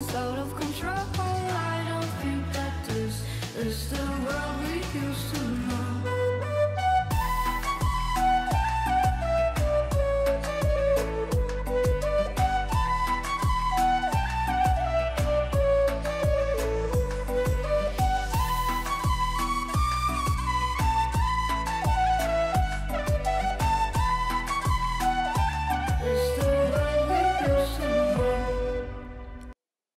out of control. I don't think that this is the world